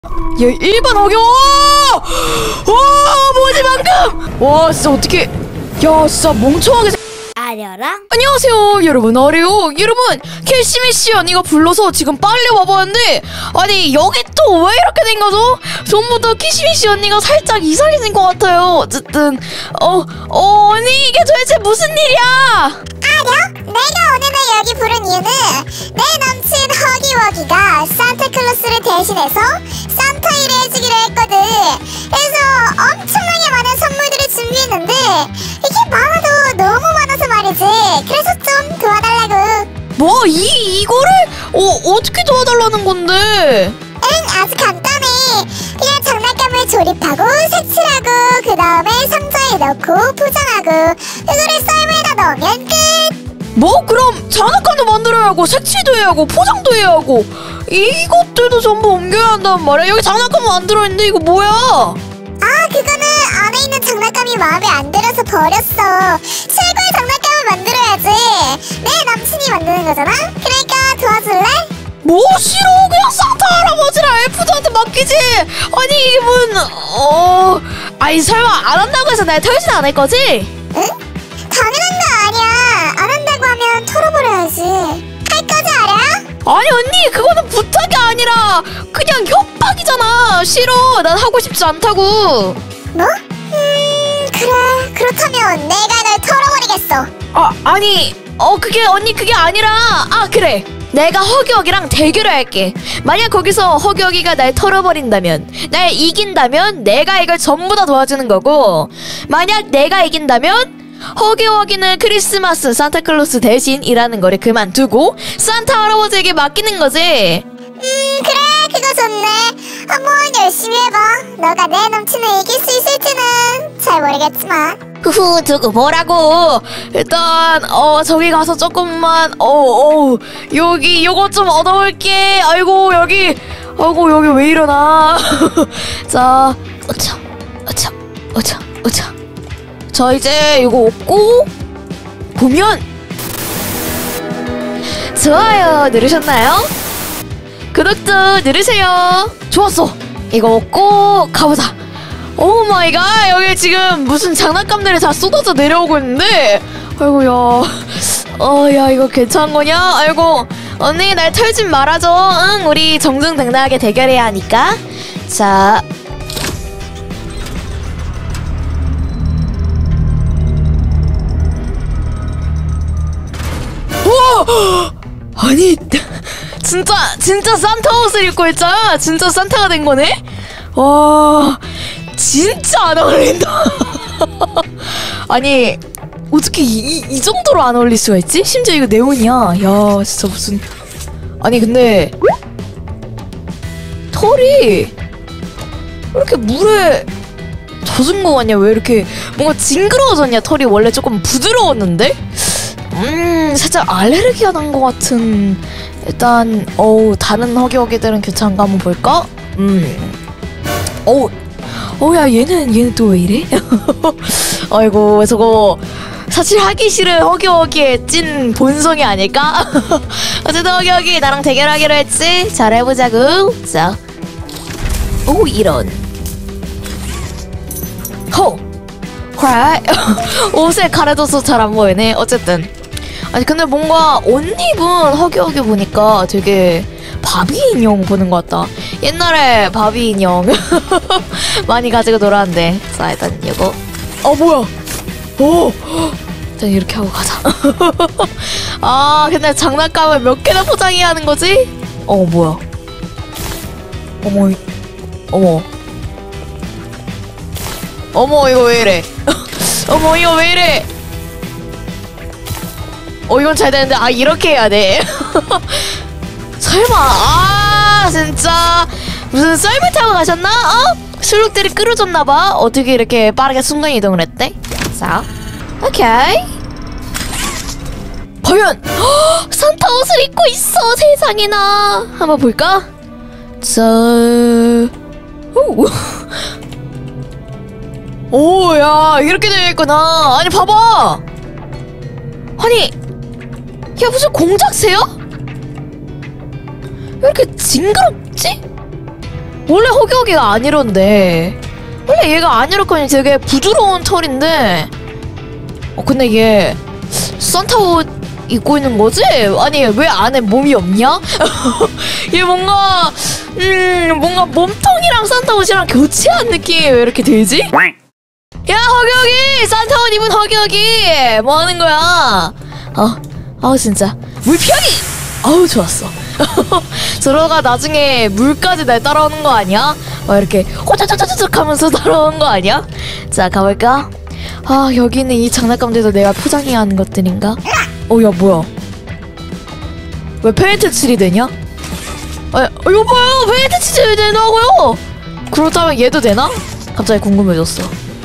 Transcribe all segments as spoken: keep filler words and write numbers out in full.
얘 일반 허경! 와 뭐지 방금! 와 진짜 어떻게 야 진짜 멍청하게 아려랑 안녕하세요 여러분 아래요 여러분 캐시미씨 언니가 불러서 지금 빨리 와봤는데 아니 여기 또 왜 이렇게 된 거죠? 전부 다 캐시미씨 언니가 살짝 이상해진 것 같아요. 어쨌든 어, 어 언니 이게 도대체 무슨 일이야? 아려? 내가 오늘 여기 부른 이유는 내 남친 허기워기가 산타클로스를 대신해서 산타 일을 해주기로 했거든. 그래서 엄청나게 많은 선물들을 준비했는데 이게 많아도 너무 많아서 말이지. 그래서 좀 도와달라고. 뭐? 이, 이거를? 어, 어떻게 도와달라는 건데? 응, 아주 간단해. 그냥 장난감을 조립하고 색칠하고 그 다음에 상자에 넣고 포장하고 그거를 썰매에다 넣으면 끝. 뭐? 그럼 장난감도 만들어야 하고 색칠도 해야 하고 포장도 해야 하고 이것들도 전부 옮겨야 한단 말이야? 여기 장난감 만들어있는데 이거 뭐야? 아, 그거는 안에 있는 장난감이 마음에 안 들어서 버렸어. 최고의 장난감을 만들어야지. 내 남친이 만드는 거잖아? 그러니까 도와줄래? 뭐 싫어. 그냥 산타 할아버지랑 엘프들한테 맡기지. 아니 이게 뭔 어... 아니 설마 안 한다고 해서 날 털진 않을 거지? 응? 당연한 거 아니야. 안 한다고 하면 털어버려야지. 할 거지 알아? 아니 언니 그거는 부탁이 아니라 그냥 협박이잖아. 싫어. 난 하고 싶지 않다고. 뭐? 음... 그래. 그렇다면 내가 널 털어버리겠어. 아 아니 어 그게 언니 그게 아니라 아 그래. 내가 허기허기랑 대결을 할게. 만약 거기서 허기허기가 날 털어버린다면 날 이긴다면 내가 이걸 전부 다 도와주는 거고 만약 내가 이긴다면 허기허기는 크리스마스 산타클로스 대신 일하는 거를 그만두고 산타 할아버지에게 맡기는 거지. 음 그래 그거 좋네. 한번 열심히 해봐. 너가 내 남친을 이길 수 있을지는 잘 모르겠지만 후후 두고 보라고. 일단 어 저기 가서 조금만 어어 어, 여기 요거 좀 얻어올게. 아이고 여기 아이고 여기 왜 이러나. 자 어차 어차 어차 어차 자 이제 이거 얻고 보면 좋아요 누르셨나요? 구독도 누르세요. 좋았어. 이거 얻고 가보자. 오 마이 갓 여기 지금 무슨 장난감들이 다 쏟아져 내려오고 있는데 아이고 야 어 야 이거 괜찮은 거냐? 아이고 언니 날 털진 말아줘. 응 우리 정정당당하게 대결해야 하니까. 자 우와 아니 진짜 진짜 산타 옷을 입고 있잖아. 진짜 산타가 된 거네. 와 진짜 안 어울린다. 아니 어떻게 이, 이 정도로 안 어울릴 수가 있지? 심지어 이거 네온이야. 야 진짜 무슨 아니 근데 털이 왜 이렇게 물에 젖은 거 같냐? 왜 이렇게 뭔가 징그러워졌냐? 털이 원래 조금 부드러웠는데 음 살짝 알레르기가 난 거 같은. 일단 어우 다른 허기허기들은 괜찮은가 한번 볼까? 음 어우 어야 얘는 얘는 또 왜 이래? 아이고 저거 사실 하기 싫은 허기허기의 찐 본성이 아닐까? 어쨌든 허기허기 나랑 대결하기로 했지? 잘 해보자구. 자, 오 이런 호 그래 옷을 가려줘서 잘 안 보이네. 어쨌든 아니 근데 뭔가 옷 입은 허기허기 보니까 되게 바비 인형 보는 것 같다. 옛날에 바비 인형 많이 가지고 놀았는데. 자 일단 이거 어 뭐야 오 일단 이렇게 하고 가자. 아 근데 장난감을 몇 개나 포장해야 하는 거지? 어 뭐야 어머 이, 어머 어머 이거 왜 이래. 어머 이거 왜 이래. 어 이건 잘 되는데 아 이렇게 해야 돼. 설마 아 진짜 무슨 썰매 타고 가셨나? 어? 술록들이 끌어줬나봐. 어떻게 이렇게 빠르게 순간이동을 했대? 자 오케이 과연 허, 산타 옷을 입고 있어. 세상에나. 한번 볼까? 자 오 야 이렇게 되어있구나. 아니 봐봐. 아니 야 무슨 공작새야? 왜 이렇게 징그럽지? 원래 허기허기가 안 이런데. 원래 얘가 안 이렇거니 되게 부드러운 털인데. 어 근데 얘 산타 옷 입고 있는 거지? 아니 왜 안에 몸이 없냐? 얘 뭔가 음 뭔가 몸통이랑 산타 옷이랑 교체한 느낌이 왜 이렇게 들지? 야 허기허기! 산타 옷 입은 허기허기! 뭐 하는 거야? 어, 아우 진짜 물피하기! 아우 좋았어. 저러가 나중에 물까지 날 따라오는 거 아니야? 막 이렇게 호자자자자작 하면서 따라오는 거 아니야? 자 가볼까? 아 여기는 이 장난감들도 내가 포장해야 하는 것들인가? 어 야 뭐야 왜 페인트 칠이 되냐? 아 이거 봐요 페인트 칠이 되나고요? 그렇다면 얘도 되나? 갑자기 궁금해졌어.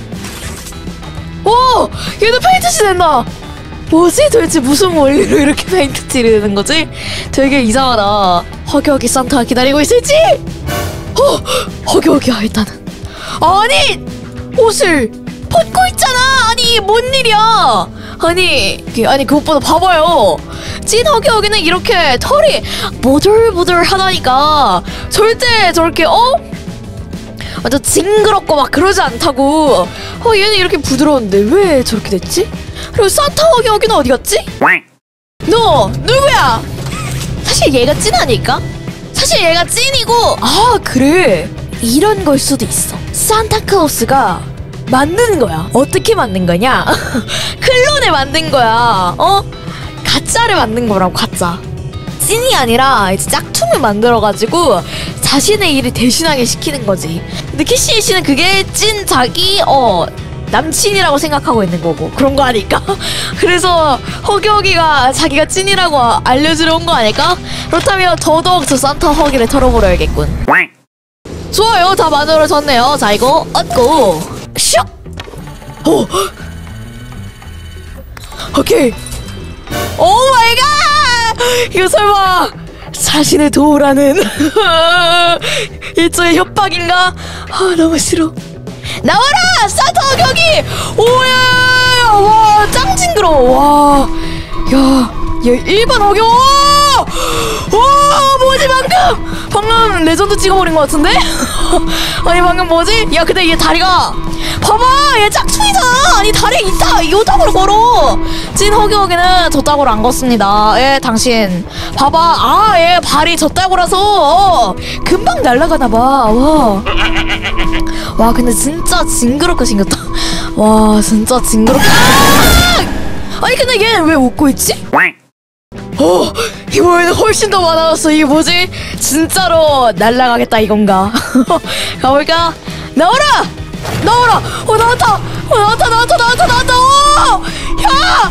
오! 얘도 페인트 칠 된다! 뭐지? 도대체 무슨 원리로 이렇게 페인트 칠이 되는 거지? 되게 이상하다. 허기허기 산타가 기다리고 있을지? 어! 허기허기야 일단은. 아니! 옷을 벗고 있잖아! 아니 뭔 일이야! 아니 아니 그것보다 봐봐요. 찐 허기허기는 이렇게 털이 보들보들하다니까 절대 저렇게 어? 완전 징그럽고 막 그러지 않다고. 어 얘는 이렇게 부드러운데 왜 저렇게 됐지? 그리고 산타 허기허기는 어디 갔지? 너 누구야? 사실 얘가 찐하니까? 사실 얘가 찐이고. 아 그래 이런 걸 수도 있어. 산타클로스가 만드는 거야. 어떻게 만든 거냐? 클론을 만든 거야. 어? 가짜를 만든 거라고. 가짜. 찐이 아니라 이제 짝퉁을 만들어가지고 자신의 일을 대신하게 시키는 거지. 근데 키시 씨는 그게 찐 자기 어 남친이라고 생각하고 있는 거고 그런 거 아닐까? 그래서 허기허기가 자기가 찐이라고 알려주러 온 거 아닐까? 그렇다면 더더욱 저 산타 허기를 털어버려야겠군. 좋아요 다 만들어졌네요. 자 이거 얻고 슉! 오! 오케이. 오 마이 갓! 이거 설마 자신을 도우라는 일종의 협박인가? 아 너무 싫어. 나와라! 산타 허기허기! 오야! 와 짱 징그러워. 와. 야, 얘 일반 허기허기! 와 뭐지 방금! 방금 레전드 찍어버린 것 같은데? 아니 방금 뭐지? 야 근데 얘 다리가 봐봐! 얘 짝퉁이잖아! 아니 다리 있다! 이 오닥으로 걸어! 찐 허기허기는 저따구로 안 걷습니다. 예 당신 봐봐. 아 얘 발이 저따구라서 어, 금방 날아가나봐. 와. 와 근데 진짜 징그럽게 생겼다. 와 진짜 징그럽게. 아! 아니 근데 얘는 왜 웃고 있지? 어 이번에는 훨씬 더 많아졌어. 이게 뭐지? 진짜로 날아가겠다 이건가? 가볼까? 나와라! 나와라! 어 나왔다! 어 나왔다 나왔다 나왔다 나왔다! 오! 야!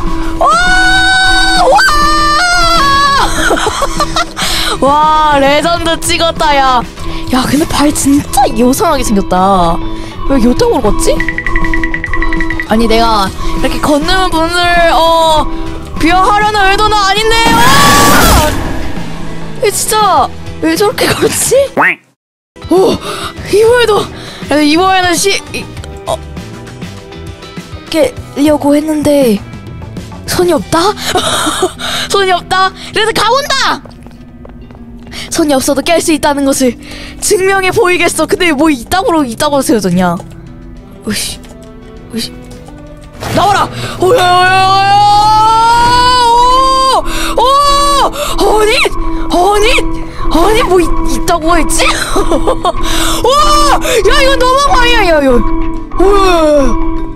와! 와 레전드 찍었다 야. 야 근데 발 진짜 요상하게 생겼다. 왜 요쪽으로 걷지? 아니 내가 이렇게 걷는 분을 어 비하하려는 의도는 아닌데. 와! 얘 진짜 왜 저렇게 걷지? 오 이번에도 이번에는 시 이, 어 깨려고 했는데 손이 없다. 손이 없다. 그래서 가본다. 손이 없어도 깰 수 있다는 것을 증명해 보이겠어. 근데 뭐 이따구로 이따구로 세워졌냐? 으씨, 으씨, 나와라! 오야야야야! 오, 오, 아니, 아니, 아니 뭐 이, 이따구가 있지? 와, 야 이거 너무한 거 아니야, 야, 야, 오야,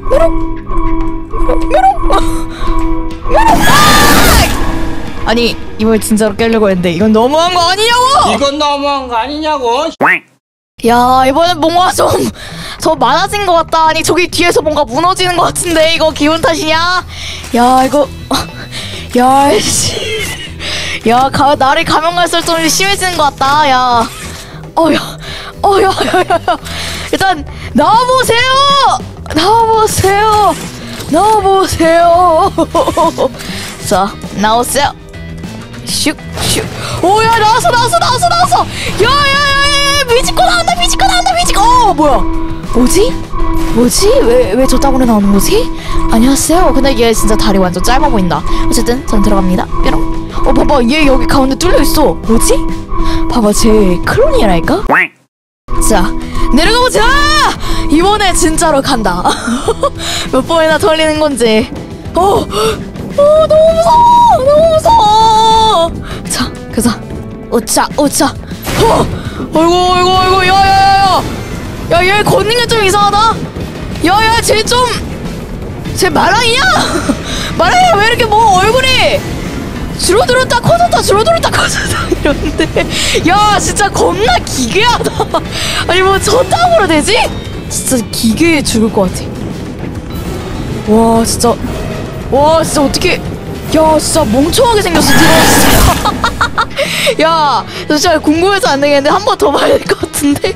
메롱, 메롱, 메롱, 아니 이걸 진짜로 깨려고 했는데 이건 너무한 거 아니냐고! 이건 너무한 거 아니냐고! 야 이번엔 뭔가 좀 더 많아진 것 같다. 아니 저기 뒤에서 뭔가 무너지는 것 같은데 이거 기분 탓이냐? 야 이거 야씨 야 가, 날이 가면 갈수록 좀 심해지는 것 같다. 야 어야 어야 야야야 일단 나와보세요. 나와보세요. 나와보세요. 자 나오세요. 슉슉 오야 나왔어 나왔어 나왔어 나왔어 야야야야 뮤지컬 나온다 뮤지컬 나온다 뮤지컬. 어 뭐야 뭐지? 뭐지? 왜, 왜 저따구로 나오는 거지? 안녕하세요. 근데 얘 진짜 다리 완전 짧아 보인다. 어쨌든 전 들어갑니다. 뾰롱. 어 봐봐 얘 여기 가운데 뚫려있어. 뭐지? 봐봐 쟤 클론이랄까? 자, 내려가보자! 이번에 진짜로 간다. 몇 번이나 털리는 건지. 어, 어, 너무 무서워! 너무 무서워! 자, 가자. 오차, 오차. 어, 어이구, 어이구, 어이구, 야, 야, 야, 야, 얘 걷는 게 좀 이상하다? 야, 야, 쟤 좀, 쟤 마랑이야? 마랑이야, 왜 이렇게 뭐 얼굴이 줄어들었다 커졌다 줄어들었다 커졌다 이러는데, 야 진짜 겁나 기괴하다. 아니 뭐 저따구로 되지? 진짜 기괴해 죽을 것 같아. 와 진짜, 와 진짜 어떻게, 야 진짜 멍청하게 생겼어 들어. 야 진짜 궁금해서 안 되겠는데 한 번 더 봐야 될 것 같은데.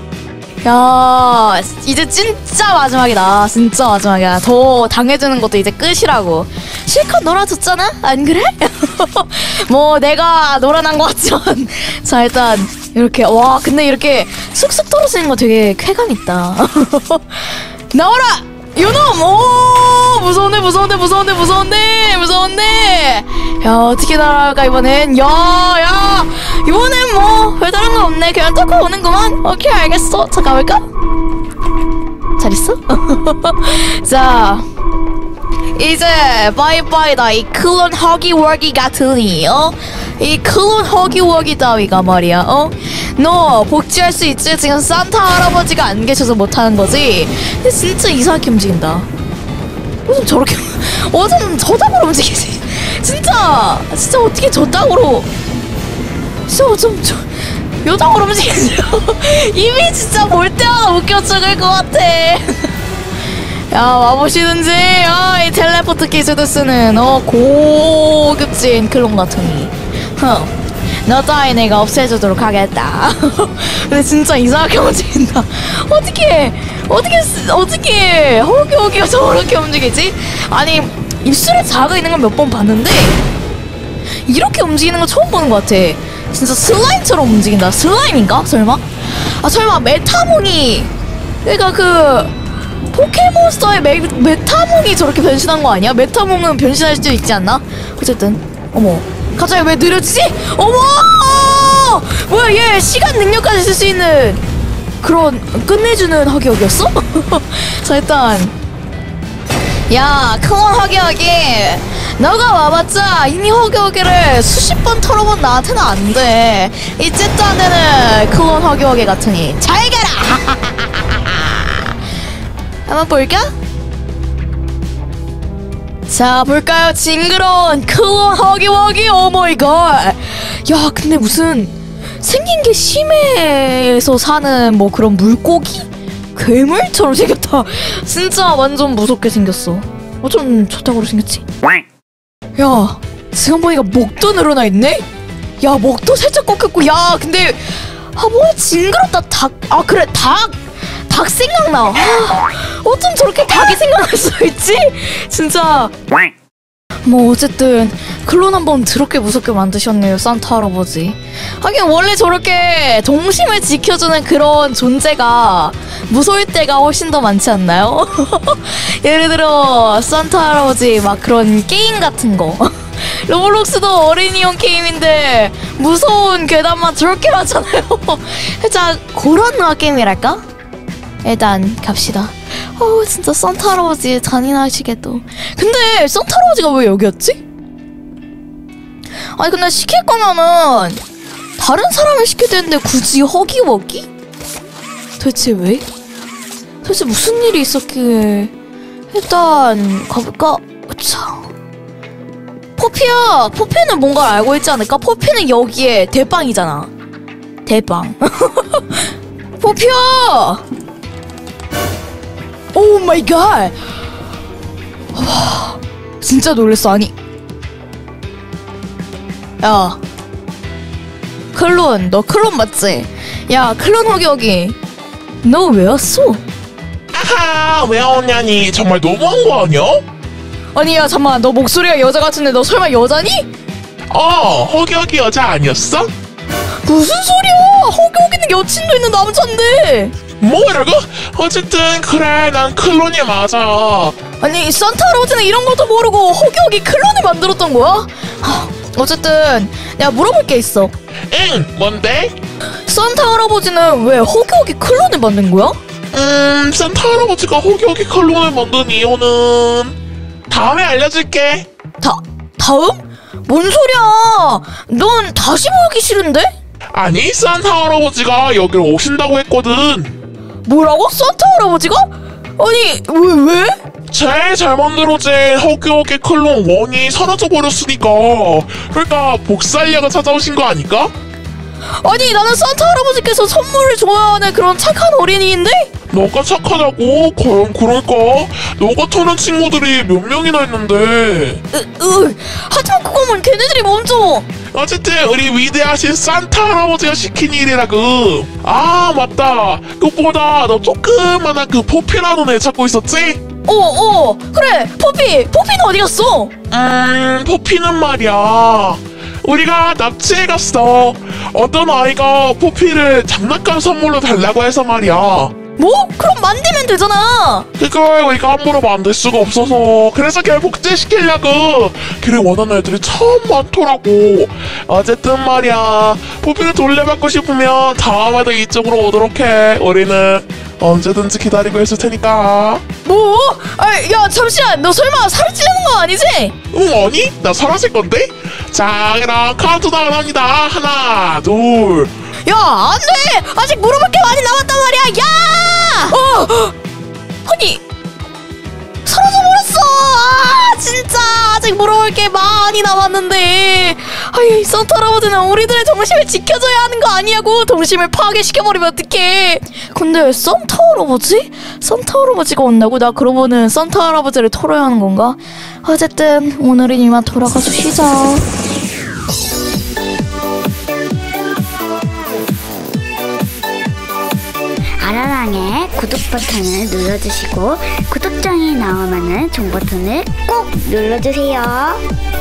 야 이제 진짜 마지막이다. 진짜 마지막이야. 더 당해주는 것도 이제 끝이라고. 실컷 놀아줬잖아? 안 그래? 뭐 내가 놀아난 것 같지만. 자 일단 이렇게, 와 근데 이렇게 쑥쑥 떨어지는 거 되게 쾌감 있다. 나와라! 요놈! 오 무서운데 무서운데 무서운데 무서운데 무서운데. 야 어떻게 날아갈까 이번엔. 야야 이번엔 뭐 별다른 거 없네. 그냥 뚫고 오는구만. 오케이 알겠어. 자 가볼까? 잘 있어? 자 이제 바이바이다. 이 클론 허기워기 같으니 어? 이 클론 허기워기 따위가 말이야 어? 너 복지할 수 있지? 지금 산타 할아버지가 안 계셔서 못하는 거지? 근데 진짜 이상하게 움직인다. 어쩜 저렇게 어쩜 저따구로 움직이지? 진짜 진짜 어떻게 저따구로, 진짜 어쩜 저 요따구로 움직이지? 이미 진짜 볼 때마다 웃겨 죽을 것 같아. 야 와보시든지. 아, 이 텔레포트 기술도 쓰는 어 고급진 클론 같으니 어, 너 따위 내가 없애주도록 하겠다. 근데 진짜 이상하게 움직인다. 어떻게 어떻게 어떻게 허기허기가 저렇게 움직이지? 아니 입술에 자가 있는 건 몇 번 봤는데 이렇게 움직이는 거 처음 보는 것 같아. 진짜 슬라임처럼 움직인다. 슬라임인가? 설마? 아 설마 메타몽이, 그러니까 그 포켓몬스터의 메, 메타몽이 저렇게 변신한 거 아니야? 메타몽은 변신할 수도 있지 않나? 어쨌든 어머 갑자기 왜 느려지지? 어머 뭐야 얘 시간 능력까지 쓸 수 있는 그런 끝내주는 허기허기였어? 자 일단 야 클론 허기허기, 너가 와봤자 이미 허기허기를 수십 번 털어본 나한테는 안돼. 이 쨘도 안 되는 클론 허기허기 같으니 잘 가라. 한번 볼까? 자 볼까요? 징그러운 클론 허기허기. 오마이갓. 야 근데 무슨 생긴 게 심해에서 사는 뭐 그런 물고기? 괴물처럼 생겼다. 진짜 완전 무섭게 생겼어. 어쩜 저따구로 생겼지? 야 지금 보니까 목도 늘어나 있네? 야 목도 살짝 꺾였고. 야 근데 아 뭐야 징그럽다. 닭, 아 그래 닭 닭 생각나. 아, 어쩜 저렇게 닭이 생각날 수 있지? 진짜. 뭐 어쨌든 클론 한번 더럽게 무섭게 만드셨네요 산타 할아버지. 하긴 원래 저렇게 동심을 지켜주는 그런 존재가 무서울 때가 훨씬 더 많지 않나요? 예를 들어 산타 할아버지 막 그런 게임 같은 거. 로블록스도 어린이용 게임인데 무서운 괴담만 저렇게 하잖아요. 살짝 그런 류의 게임이랄까? 일단 갑시다. 어 진짜 산타 할아버지 잔인하시게도. 근데 산타 할아버지가 왜 여기였지? 아니 근데 시킬 거면은 다른 사람을 시켜야 되는데 굳이 허기워기? 도대체 왜? 도대체 무슨 일이 있었기에. 일단 가볼까? 자 포피야! 포피는 뭔가를 알고 있지 않을까? 포피는 여기에 대빵이잖아. 대빵. 포피야! 오 마이 갓! 와, 진짜 놀랬어. 아니 야 클론, 너 클론 맞지? 야 클론 허기허기 너 왜 왔어? 아하 왜 왔냐니. 정말 너무한 거 아니야? 아니 야 잠깐만, 너 목소리가 여자 같은데 너 설마 여자니? 어 허기허기 여자 아니었어? 무슨 소리야! 허기허기는 여친도 있는 남잔데. 뭐라고? 어쨌든 그래 난 클론이 맞아. 아니 산타 할아버지는 이런 것도 모르고 허기허기 클론을 만들었던 거야? 하, 어쨌든 내가 물어볼 게 있어. 응, 뭔데? 산타 할아버지는 왜 허기허기 클론을 만든 거야? 음, 산타 할아버지가 호기호기 클론을 만든 이유는 다음에 알려줄게. 다, 다음? 뭔 소리야? 넌 다시 모으기 싫은데? 아니, 산타 할아버지가 여기로 오신다고 했거든. 뭐라고? 산타 할아버지가? 아니, 왜, 왜? 제일 잘 만들어진 허기허기 클론 원이 사라져버렸으니까. 그러니까 복살려가 찾아오신 거 아닐까? 아니, 나는 산타 할아버지께서 선물을 좋아하는 그런 착한 어린이인데? 너가 착하다고? 과연 그럴까? 너 같은 친구들이 몇 명이나 있는데. 으, 으, 하지만 그거면 걔네들이 먼저. 어쨌든 우리 위대하신 산타 할아버지가 시킨 일이라고. 아, 맞다. 그것보다 너 조그만한 그 포피라는 애 찾고 있었지? 어, 어, 그래. 포피, 포피는 어디 갔어? 음, 포피는 말이야, 우리가 납치해 갔어. 어떤 아이가 포피를 장난감 선물로 달라고 해서 말이야. 뭐? 그럼 만들면 되잖아. 그걸 우리가 함부로 만들 수가 없어서 그래서 걔를 복제시키려고. 걔를 원하는 애들이 참 많더라고. 어쨌든 말이야, 포피를 돌려받고 싶으면 다음에도 이쪽으로 오도록 해. 우리는 언제든지 기다리고 있을 테니까. 뭐? 아, 야, 잠시만. 너 설마 살이 찌는 거 아니지? 응, 아니? 나 사라질 건데? 자, 그럼 카운트다운 합니다. 하나, 둘. 야, 안 돼! 아직 물어볼 게 많이 남았단 말이야! 야! 어! 아니, 사라져버렸어! 아, 진짜! 아직 물어볼 게 많이 남았는데. 아이, 산타 할아버지는 우리들의 동심을 지켜줘야 하는 거 아니냐고! 동심을 파괴시켜버리면 어떡해! 근데 왜 산타 할아버지? 산타 할아버지가 온다고? 나 그러고는 산타 할아버지를 털어야 하는 건가? 어쨌든, 오늘은 이만 돌아가서 쉬자. 아라랑의 구독 버튼을 눌러주시고 구독장이 나오면은 종 버튼을 꼭 눌러주세요.